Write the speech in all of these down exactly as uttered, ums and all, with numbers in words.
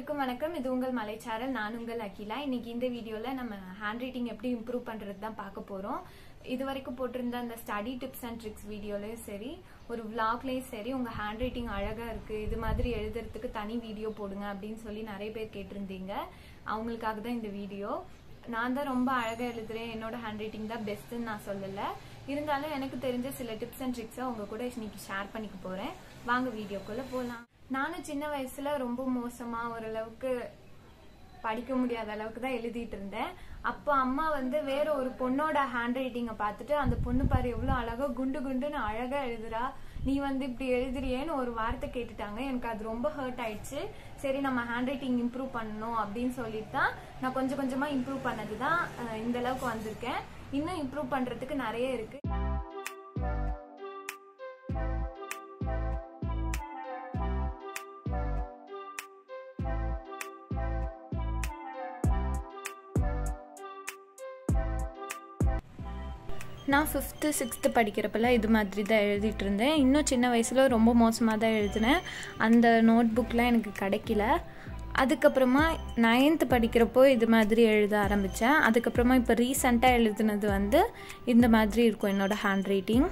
அனைவருக்கும் வணக்கம். இது உங்கள் மலைச்சாரல். நான் உங்கள் அகிலா. இன்னைக்கு இந்த வீடியோல நம்ம ஹேண்ட் ரைட்டிங் எப்படி இம்ப்ரூவ் பண்றது தான் பார்க்க போறோம். இது வரைக்கும் போட்டிருந்த அந்த ஸ்டடி டிப்ஸ் அண்ட் ட்ரிக்ஸ் வீடியோலயும் சரி, ஒரு விளாக்லயும் சரி, உங்க ஹேண்ட் ரைட்டிங் அழகா இருக்கு, இது மாதிரி எழுதுறதுக்கு தனி வீடியோ போடுங்க அப்படின்னு சொல்லி நிறைய பேர் கேட்டிருந்தீங்க. அவங்களுக்காக தான் இந்த வீடியோ. நான் தான் ரொம்ப அழகா எழுதுறேன், என்னோட ஹேண்ட் ரைட்டிங் தான் பெஸ்ட்ன்னு நான் சொல்லல. இருந்தாலும் எனக்கு தெரிஞ்ச சில டிப்ஸ் அண்ட் ட்ரிக்ஸை உங்க கூட இன்னைக்கு ஷேர் பண்ணிக்க போறேன். வாங்க வீடியோக்குள்ள போலாம். நானும் சின்ன வயசுல ரொம்ப மோசமா ஓரளவுக்கு படிக்க முடியாத அளவுக்கு தான் எழுதிட்டு இருந்தேன். அப்போ அம்மா வந்து வேற ஒரு பொண்ணோட ஹேண்ட் ரைட்டிங்கை பார்த்துட்டு, அந்த பொண்ணு பாரு எவ்வளவு அழகா குண்டு குண்டுன்னு அழகா எழுதுறா, நீ வந்து இப்படி எழுதுறியேன்னு ஒரு வார்த்தை கேட்டுட்டாங்க. எனக்கு அது ரொம்ப ஹர்ட் ஆயிடுச்சு. சரி, நம்ம ஹேண்ட் ரைட்டிங் இம்ப்ரூவ் பண்ணணும் அப்படின்னு சொல்லிட்டு தான் நான் கொஞ்சம் கொஞ்சமா இம்ப்ரூவ் பண்ணதுதான் இந்த அளவுக்கு வந்திருக்கேன். இன்னும் இம்ப்ரூவ் பண்றதுக்கு நிறைய இருக்கு. நான் ஃபிஃப்த்து சிக்ஸ்த்து படிக்கிறப்பெல்லாம் இது மாதிரி தான் எழுதிட்டு இருந்தேன். இன்னும் சின்ன வயசில் ரொம்ப மோசமாக தான் எழுதினேன். அந்த நோட் புக்லாம் எனக்கு கிடைக்கல. அதுக்கப்புறமா நைன்த்து படிக்கிறப்போ இது மாதிரி எழுத ஆரம்பித்தேன். அதுக்கப்புறமா இப்போ ரீசெண்டாக எழுதுனது வந்து இந்த மாதிரி இருக்கும் என்னோடய ஹேண்ட் ரைட்டிங்.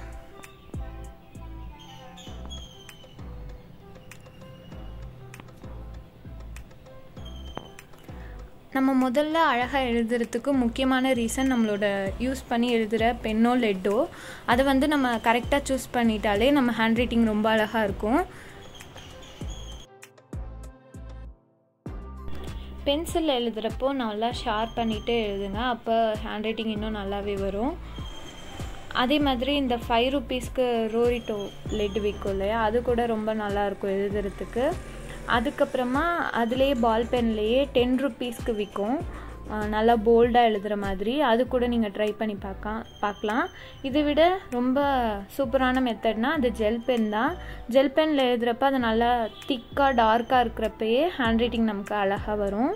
நம்ம முதல்ல அழகாக எழுதுறதுக்கு முக்கியமான ரீசன் நம்மளோட யூஸ் பண்ணி எழுதுகிற பென்னோ லெட்டோ. அதை வந்து நம்ம கரெக்டாக சூஸ் பண்ணிட்டாலே நம்ம ஹேண்ட் ரைட்டிங் ரொம்ப அழகாக இருக்கும். பென்சில் எழுதுகிறப்போ நல்லா ஷார்ப் பண்ணிவிட்டு எழுதுங்க, அப்போ ஹேண்ட் ரைட்டிங் இன்னும் நல்லாவே வரும். அதே மாதிரி இந்த ஃபைவ் ருப்பீஸ்க்கு ரோரிட்டோ லெட் விற்கும் இல்லையா, அது கூட ரொம்ப நல்லாயிருக்கும் எழுதுறதுக்கு. அதுக்கப்புறமா அதுலேயே பால் பென்லேயே டென் ருப்பீஸ்க்கு விற்கும், நல்லா போல்டாக எழுதுகிற மாதிரி. அது கூட நீங்கள் ட்ரை பண்ணி பார்க்க பார்க்கலாம். இதை விட ரொம்ப சூப்பரான மெத்தட்னா அது ஜெல் பென் தான். ஜெல் பெனில் எழுதுகிறப்ப அது நல்லா திக்காக டார்க்காக இருக்கிறப்பயே ஹேண்ட் ரைட்டிங் நமக்கு அழகாக வரும்.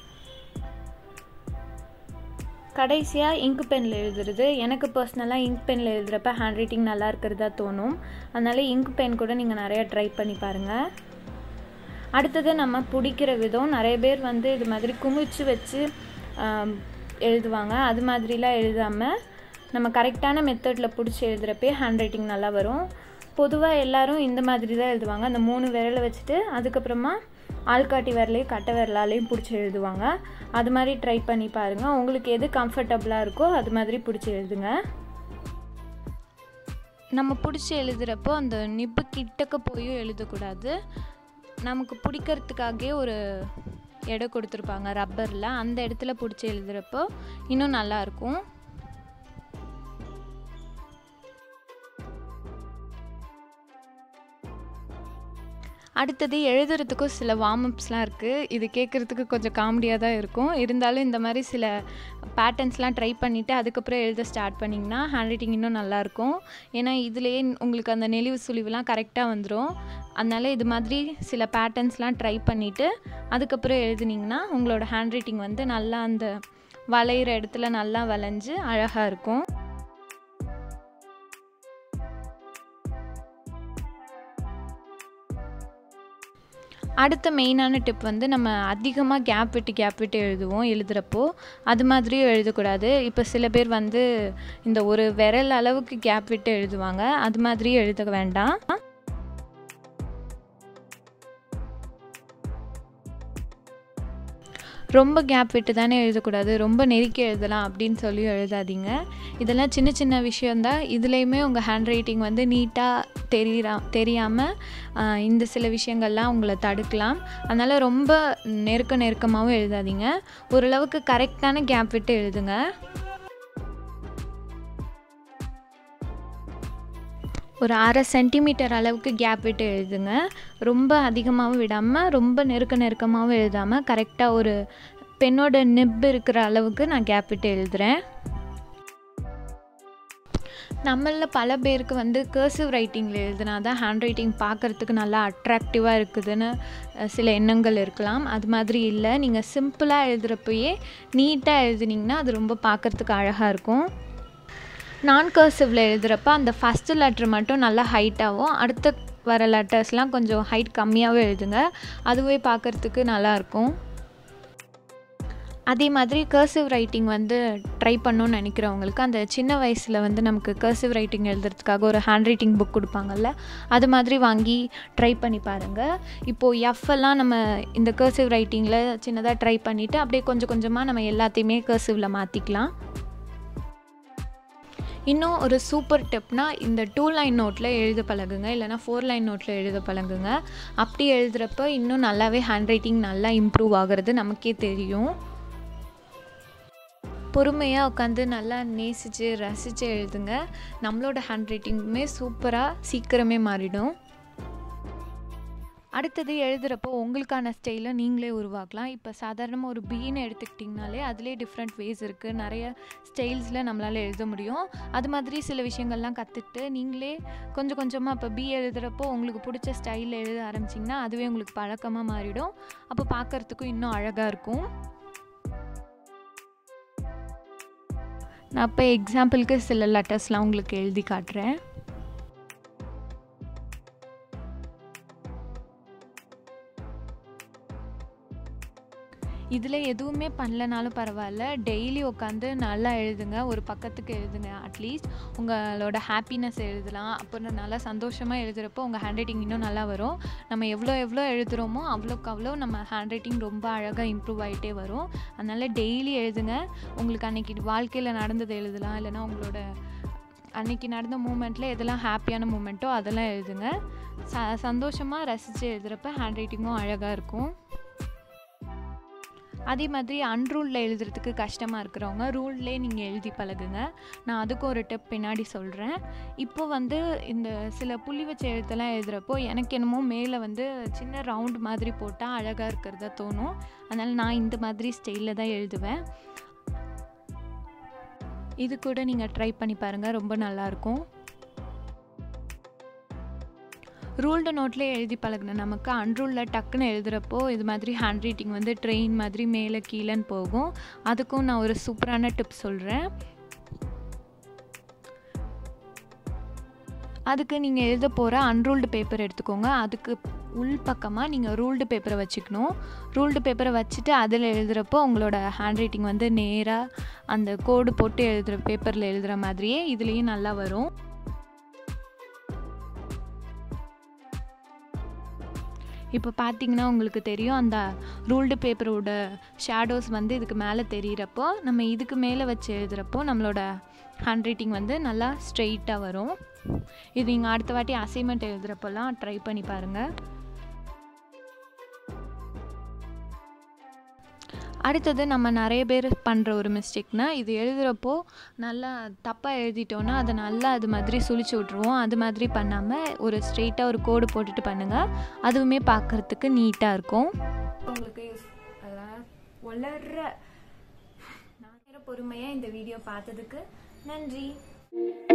கடைசியாக இங்க் பெனில் எழுதுறது. எனக்கு பர்சனலாக இங்க் பெனில் எழுதுகிறப்ப ஹேண்ட் ரைட்டிங் நல்லா இருக்கிறதா தோணும். அதனால் இங்க் பென் கூட நீங்கள் நிறையா ட்ரை பண்ணி பாருங்கள். அடுத்தது நம்ம பிடிக்கிற விதம். நிறைய பேர் வந்து இது மாதிரி குமிச்சு வச்சு எழுதுவாங்க. அது மாதிரிலாம் எழுதாமல் நம்ம கரெக்டான மெத்தடில் பிடிச்சி எழுதுகிறப்பே ஹேண்ட் ரைட்டிங் நல்லா வரும். பொதுவாக எல்லோரும் இந்த மாதிரி தான் எழுதுவாங்க. அந்த மூணு விரலை வச்சுட்டு அதுக்கப்புறமா ஆள்காட்டி விரலையும் கட்டை விரலாலையும் பிடிச்சி எழுதுவாங்க. அது மாதிரி ட்ரை பண்ணி பாருங்கள். உங்களுக்கு எது கம்ஃபர்டபுளாக இருக்கோ அது மாதிரி பிடிச்சி எழுதுங்க. நம்ம பிடிச்சி எழுதுகிறப்போ அந்த நிப்பு கிட்டக்க போயும் எழுதக்கூடாது. நமக்கு பிடிக்கிறதுக்காகவே ஒரு எடை கொடுத்துருப்பாங்க ரப்பரில், அந்த இடத்துல பிடிச்சி எழுதுகிறப்போ இன்னும் நல்லாயிருக்கும். அடுத்தது எழுதுறதுக்கும் சில வார்ம் அப்ஸ்லாம் இருக்குது. இது கேட்குறதுக்கு கொஞ்சம் காமெடியாக தான் இருக்கும். இருந்தாலும் இந்த மாதிரி சில பேட்டர்ன்ஸ்லாம் ட்ரை பண்ணிவிட்டு அதுக்கப்புறம் எழுத ஸ்டார்ட் பண்ணிங்கன்னா ஹேண்ட் ரைட்டிங் இன்னும் நல்லாயிருக்கும். ஏன்னா இதுலேயே உங்களுக்கு அந்த நெளிவு சுழிவுலாம் கரெக்டாக வந்துடும். அதனால் இது மாதிரி சில பேட்டர்ன்ஸ்லாம் ட்ரை பண்ணிவிட்டு அதுக்கப்புறம் எழுதுனீங்கன்னா உங்களோட ஹேண்ட் ரைட்டிங் வந்து நல்லா அந்த வளையிற இடத்துல நல்லா வளைஞ்சு அழகாக இருக்கும். அடுத்த மெயினான டிப் வந்து நம்ம அதிகமாக கேப் விட்டு கேப் விட்டு எழுதுவோம் எழுதுகிறப்போ. அது மாதிரியும் எழுதக்கூடாது. இப்போ சில பேர் வந்து இந்த ஒரு விரல் அளவுக்கு கேப் விட்டு எழுதுவாங்க. அது மாதிரியும் எழுத வேண்டாம். ரொம்ப கேப் விட்டு தானே எழுதக்கூடாது, ரொம்ப நெருக்கி எழுதலாம் அப்படின்னு சொல்லி எழுதாதீங்க. இதெல்லாம் சின்ன சின்ன விஷயந்தான். இதுலேயுமே உங்கள் ஹேண்ட் ரைட்டிங் வந்து நீட்டாக தெரியறா தெரியாமல் இந்த சில விஷயங்கள்லாம் உங்களை தடுக்கலாம். அதனால் ரொம்ப நெருக்க நெருக்கமாகவும் எழுதாதீங்க. ஓரளவுக்கு கரெக்டான கேப் விட்டு எழுதுங்க. ஒரு அரை சென்டிமீட்டர் அளவுக்கு கேப் விட்டு எழுதுங்க. ரொம்ப அதிகமாகவும் விடாமல் ரொம்ப நெருக்க நெருக்கமாகவும் எழுதாமல் கரெக்டாக ஒரு பென்னோட நிப் இருக்கிற அளவுக்கு நான் கேப் விட்டு எழுதுகிறேன். நம்மளில் பல பேருக்கு வந்து கர்சிவ் ரைட்டிங்கில் எழுதுனா தான் ஹேண்ட் ரைட்டிங் பார்க்குறதுக்கு நல்லா அட்ராக்டிவாக இருக்குதுன்னு சில எண்ணங்கள் இருக்கலாம். அது மாதிரி இல்லை. நீங்கள் சிம்பிளாக எழுதுகிறப்பயே நீட்டாக எழுதுனீங்கன்னா அது ரொம்ப பார்க்குறதுக்கு அழகாக இருக்கும். நான் கர்சிவில் எழுதுகிறப்ப அந்த ஃபஸ்ட்டு லெட்ரு மட்டும் நல்லா ஹைட்டாகவும் அடுத்த வர லெட்டர்ஸ்லாம் கொஞ்சம் ஹைட் கம்மியாகவே எழுதுங்க. அதுவே பார்க்குறதுக்கு நல்லாயிருக்கும். அதே மாதிரி கர்சிவ் ரைட்டிங் வந்து ட்ரை பண்ணணும்னு நினைக்கிறவங்களுக்கு அந்த சின்ன வயசில் வந்து நமக்கு கர்சிவ் ரைட்டிங் எழுதுறதுக்காக ஒரு ஹேண்ட் ரைட்டிங் புக் கொடுப்பாங்கல்ல, அது மாதிரி வாங்கி ட்ரை பண்ணி பாருங்கள். இப்போது எஃப் எல்லாம் நம்ம இந்த கர்சிவ் ரைட்டிங்கில் சின்னதாக ட்ரை பண்ணிவிட்டு அப்படியே கொஞ்சம் கொஞ்சமாக நம்ம எல்லாத்தையுமே கர்சிவில் மாற்றிக்கலாம். இன்னும் ஒரு சூப்பர் டிப்னா, இந்த டூ லைன் நோட்டில் எழுத பழகுங்க, இல்லைனா ஃபோர் லைன் நோட்டில் எழுத பழகுங்க. அப்படி எழுதுகிறப்ப இன்னும் நல்லாவே ஹேண்ட் ரைட்டிங் நல்லா இம்ப்ரூவ் ஆகிறது நமக்கே தெரியும். பொறுமையாக உட்காந்து நல்லா நேசித்து ரசித்து எழுதுங்க. நம்மளோட ஹேண்ட் ரைட்டிங்குமே சூப்பராக சீக்கிரமே மாறிடும். அடுத்தது எழுதுகிறப்போ உங்களுக்கான ஸ்டைலை நீங்களே உருவாக்கலாம். இப்போ சாதாரணமாக ஒரு பீன்னு எடுத்துக்கிட்டிங்கனாலே அதிலே டிஃப்ரெண்ட் வேஸ் இருக்குது. நிறைய ஸ்டைல்ஸில் நம்மளால் எழுத முடியும். அது மாதிரி சில விஷயங்கள்லாம் கற்றுக்கிட்டு நீங்களே கொஞ்சம் கொஞ்சமாக இப்போ பி எழுதுகிறப்போ உங்களுக்கு பிடிச்ச ஸ்டைலில் எழுத ஆரம்பிச்சிங்கன்னா அதுவே உங்களுக்கு பழக்கமாக மாறிடும். அப்போ பார்க்குறதுக்கும் இன்னும் அழகாக இருக்கும். நான் இப்போ எக்ஸாம்பிளுக்கு சில லெட்டர்ஸ்லாம் உங்களுக்கு எழுதி காட்டுறேன். இதில் எதுவுமே பண்ணலனாலும் பரவாயில்ல, டெய்லி உட்காந்து நல்லா எழுதுங்க. ஒரு பக்கத்துக்கு எழுதுங்க. அட்லீஸ்ட் உங்களோட ஹாப்பினஸ் எழுதலாம். அப்புறம் நல்லா சந்தோஷமாக எழுதுகிறப்போ உங்கள் ஹேண்ட் ரைட்டிங் இன்னும் நல்லா வரும். நம்ம எவ்வளோ எவ்வளோ எழுதுகிறோமோ அவ்வளோக்கு அவ்வளோ நம்ம ஹேண்ட் ரைட்டிங் ரொம்ப அழகாக இம்ப்ரூவ் ஆகிட்டே வரும். அதனால் டெய்லி எழுதுங்க. உங்களுக்கு அன்றைக்கி வாழ்க்கையில் நடந்தது எழுதலாம், இல்லைனா உங்களோட அன்றைக்கி நடந்த மூமெண்ட்டில் எதெல்லாம் ஹாப்பியான மூமெண்ட்டோ அதெல்லாம் எழுதுங்க. ச சந்தோஷமாக ரசித்து எழுதுகிறப்ப ஹேண்ட் ரைட்டிங்கும் அழகாக இருக்கும். அதே மாதிரி அன்ரூலில் எழுதுறதுக்கு கஷ்டமாக இருக்கிறவங்க ரூல்லே நீங்கள் எழுதி பழகுங்க. நான் அதுக்கும் ஒரு டிப் பின்னாடி சொல்கிறேன். இப்போ வந்து இந்த சில புள்ளி வச்ச எழுத்தெல்லாம் எழுதுகிறப்போ எனக்கு என்னமோ மேலே வந்து சின்ன ரவுண்ட் மாதிரி போட்டால் அழகாக இருக்கிறதா தோணும். அதனால் நான் இந்த மாதிரி ஸ்டைலில் தான் எழுதுவேன். இது கூட நீங்கள் ட்ரை பண்ணி பாருங்கள், ரொம்ப நல்லாயிருக்கும். ரூல்டு நோட்லேயே எழுதி பழகின நமக்கு அன்ரூலில் டக்குன்னு எழுதுகிறப்போ இது மாதிரி ஹேண்ட் ரைட்டிங் வந்து ட்ரெயின் மாதிரி மேலே கீழேன்னு போகும். அதுக்கும் நான் ஒரு சூப்பரான டிப் சொல்கிறேன். அதுக்கு நீங்கள் எழுத போகிற அன்ரூல்டு பேப்பர் எடுத்துக்கோங்க. அதுக்கு உள் பக்கமாக நீங்கள் ரூல்டு பேப்பரை வச்சுக்கணும். ரூல்டு பேப்பரை வச்சுட்டு அதில் எழுதுகிறப்போ உங்களோட ஹேண்ட் ரைட்டிங் வந்து நேராக அந்த கோடு போட்டு எழுதுகிற பேப்பரில் எழுதுகிற மாதிரியே இதுலேயும் நல்லா வரும். இப்போ பார்த்தீங்கன்னா உங்களுக்கு தெரியும், அந்த ரூல்டு பேப்பரோட ஷேடோஸ் வந்து இதுக்கு மேலே தெரிகிறப்போ நம்ம இதுக்கு மேலே வச்சு எழுதுகிறப்போ நம்மளோட ஹேண்ட் ரைட்டிங் வந்து நல்லா ஸ்ட்ரெயிட்டாக வரும். இது நீங்கள் அடுத்த வாட்டி அசைன்மெண்ட் எழுதுகிறப்போலாம் ட்ரை பண்ணி பாருங்கள். அடுத்தது நம்ம நிறைய பேர் பண்ணுற ஒரு மிஸ்டேக்னால், இது எழுதுகிறப்போ நல்லா தப்பாக எழுதிட்டோன்னா அதை நல்லா அது மாதிரி சுழிச்சு விட்ருவோம். அது மாதிரி பண்ணாமல் ஒரு ஸ்ட்ரெயிட்டாக ஒரு கோடு போட்டுட்டு பண்ணுங்கள். அதுவுமே பார்க்குறதுக்கு நீட்டாக இருக்கும். உங்களுக்கு வளர்ற நான் பொறுமையாக இந்த வீடியோ பார்த்ததுக்கு நன்றி.